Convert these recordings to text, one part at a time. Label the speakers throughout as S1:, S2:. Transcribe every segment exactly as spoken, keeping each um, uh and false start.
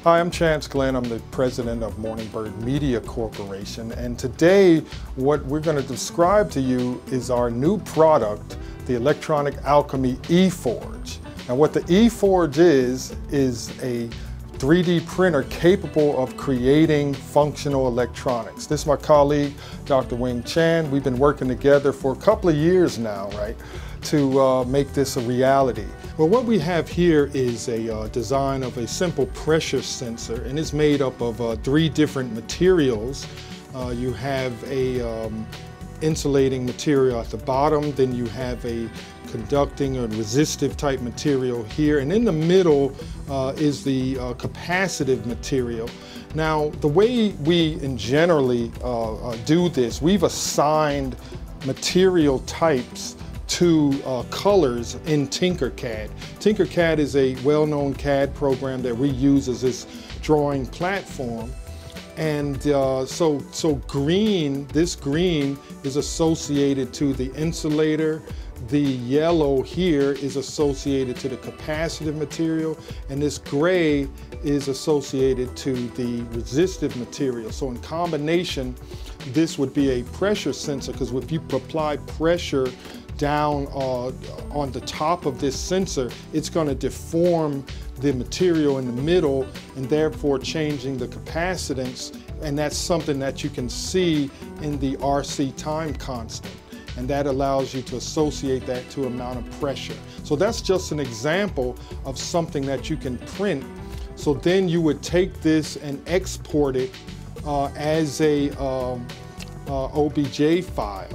S1: Hi, I'm Chance Glenn. I'm the president of Morningbird Media Corporation, and today what we're going to describe to you is our new product, the Electronic Alchemy eForge. Now what the eForge is, is a three D printer capable of creating functional electronics. This is my colleague, Doctor Wing Chan. We've been working together for a couple of years now, right, to uh, make this a reality. Well, what we have here is a uh, design of a simple pressure sensor, and it's made up of uh, three different materials. Uh, you have a um, insulating material at the bottom, then you have a conducting or resistive type material here, and in the middle uh, is the uh, capacitive material. Now, the way we in generally uh, uh, do this, we've assigned material types to uh, colors in Tinkercad. Tinkercad is a well-known C A D program that we use as this drawing platform. And uh, so, so green, this green is associated to the insulator. The yellow here is associated to the capacitive material, and this gray is associated to the resistive material. So in combination, this would be a pressure sensor, because if you apply pressure down uh, on the top of this sensor, it's going to deform the material in the middle and therefore changing the capacitance, and that's something that you can see in the R C time constant, and that allows you to associate that to amount of pressure. So that's just an example of something that you can print. So then you would take this and export it uh, as a um, uh, O B J file.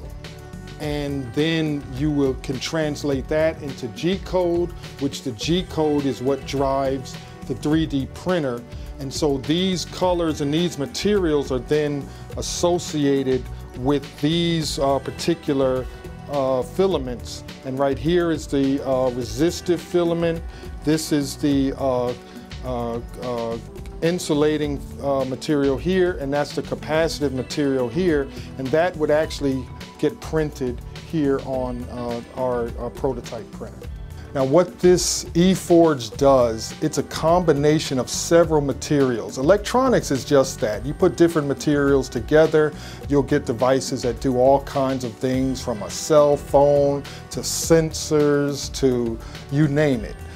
S1: And then you will, can translate that into G code, which the G code is what drives the three D printer. And so these colors and these materials are then associated with these uh, particular uh, filaments. And right here is the uh, resistive filament. This is the uh, uh, uh, insulating uh, material here, and that's the capacitive material here. And that would actually get printed here on uh, our, our prototype printer. Now what this eForge does, it's a combination of several materials. Electronics is just that. You put different materials together, you'll get devices that do all kinds of things, from a cell phone to sensors to you name it.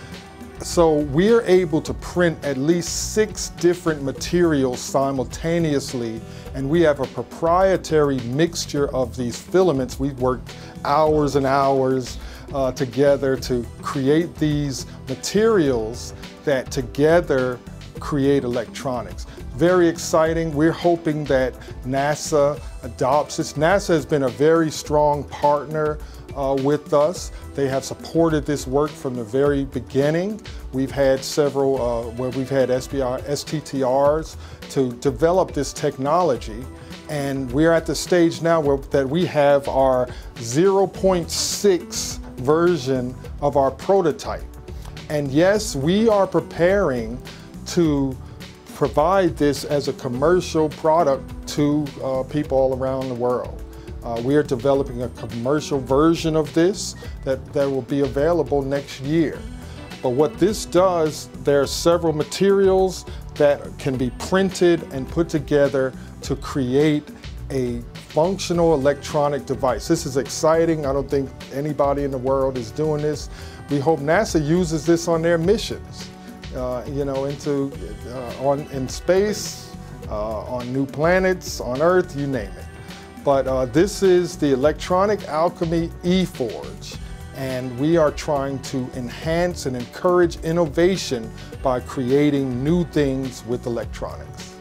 S1: So we're able to print at least six different materials simultaneously, and we have a proprietary mixture of these filaments. We've worked hours and hours uh, together to create these materials that together create electronics. Very exciting. We're hoping that NASA adopts this. NASA has been a very strong partner Uh, with us. They have supported this work from the very beginning. We've had several, uh, where we've had S T T Rs to develop this technology, and we're at the stage now where that we have our zero point six version of our prototype. And yes, we are preparing to provide this as a commercial product to uh, people all around the world. Uh, we are developing a commercial version of this that, that will be available next year. But what this does, there are several materials that can be printed and put together to create a functional electronic device. This is exciting. I don't think anybody in the world is doing this. We hope NASA uses this on their missions, uh, you know, into, uh, on, in space, uh, on new planets, on Earth, you name it. But uh, this is the Electronic Alchemy eForge, and we are trying to enhance and encourage innovation by creating new things with electronics.